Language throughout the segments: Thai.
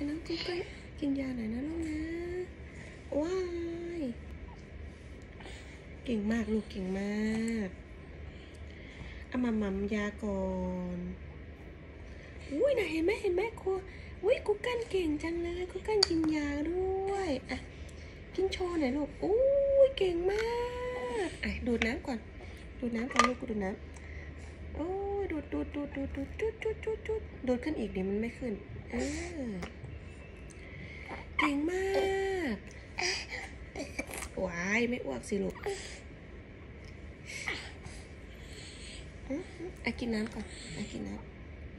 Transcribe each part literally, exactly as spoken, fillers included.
น้องกูเกิลกินยาหน่อยนะลูกนะว้ายเก่งมากลูกเก่งมากเอามาหม่ำยาก่อนอุ้ยน่ะเห็นไหมเห็นไหมครูอุ้ยกูเกิลเก่งจังเลยกูเกิลกินยาด้วยอ่ะกินโชว์หน่อยลูกอุ้ยเก่งมากอ่ะดูดน้ำก่อนดูดน้ำก่อนลูกดูดน้ำโอ้ยดูดดูดดูดดูดดูดจุดจุดจุดจุดดูดขึ้นอีกเดี๋ยวมันไม่ขึ้นเออเก่งมากว้ายไม่อ้วกสิลูกอ่ะกินน้ำก่อนอ่ะกินน้ำ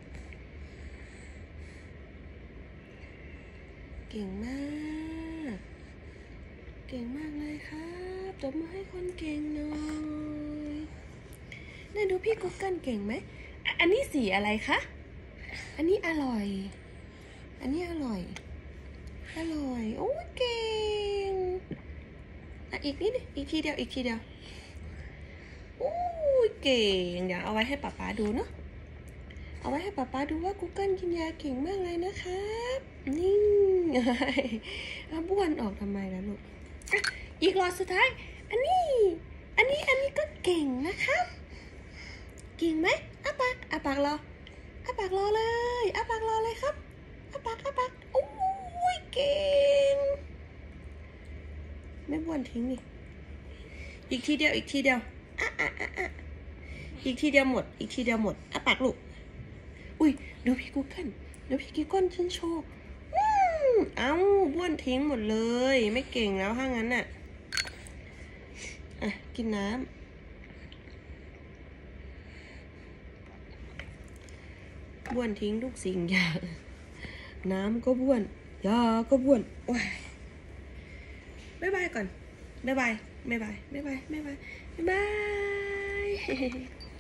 เก่งมากเก่งมากเลยครับตบมือให้คนเก่งหน่อยนี่ดูพี่กุ๊กเกิลเก่งไหมอันนี้สีอะไรคะอันนี้อร่อยอันนี้อร่อยอร่อยโอ้เก่งอ่ะอีกนิดอีกทีเดียวอีกทีเดียวโอ้เก่งเดี๋ยวเอาไว้ให้ป๊าป๊าดูเนาะเอาไว้ให้ป๊าป๊าดูว่ากุ๊กเกิลกินยาเก่งมากเลยนะครับนี่เอาบ้วนออกทำไมล่ะลูกอีกหลอดสุดท้ายอันนี้อันนี้อันนี้ก็เก่งนะครับเก่งไหมอ้าปากอ้าปากรออ้าปากรอเลยอ้าปากรอเลยครับอ้าปากอ้าปากโอ้ยเก่งไม่บ้วนทิ้งนี่อีกทีเดียวอีกทีเดียวอ่ะอ่ะอ่ะอ่ะอีกทีเดียวหมดอีกทีเดียวหมดอ้าปากลูกอุ้ยดูพี่กูเกิลดูพี่กูเกิลฉันโชว์เอ้าบ้วนทิ้งหมดเลยไม่เก่งแล้วถ้างั้นน่ะอ่ะกินน้ำบ้วนทิ้งทุกสิ่งอย่างน้ำก็บ้วนยาก็บ้วนโอ้ยบ๊ายบายก่อนบ๊ายบายบ๊ายบายบ๊ายบายบ๊ายบายบ๊ายบาย